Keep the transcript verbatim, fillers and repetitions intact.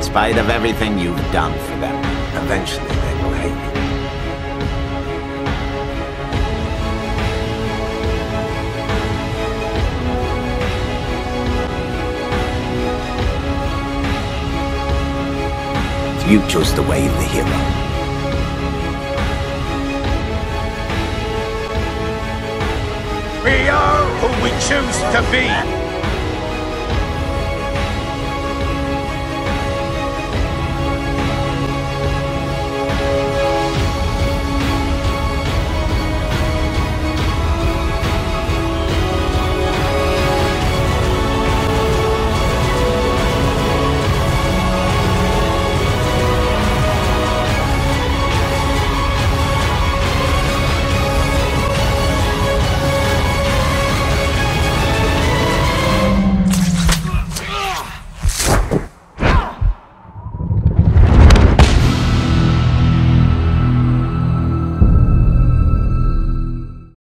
spite of everything you've done for them, eventually they will hate you. You chose the way of the hero. We are who we choose to be.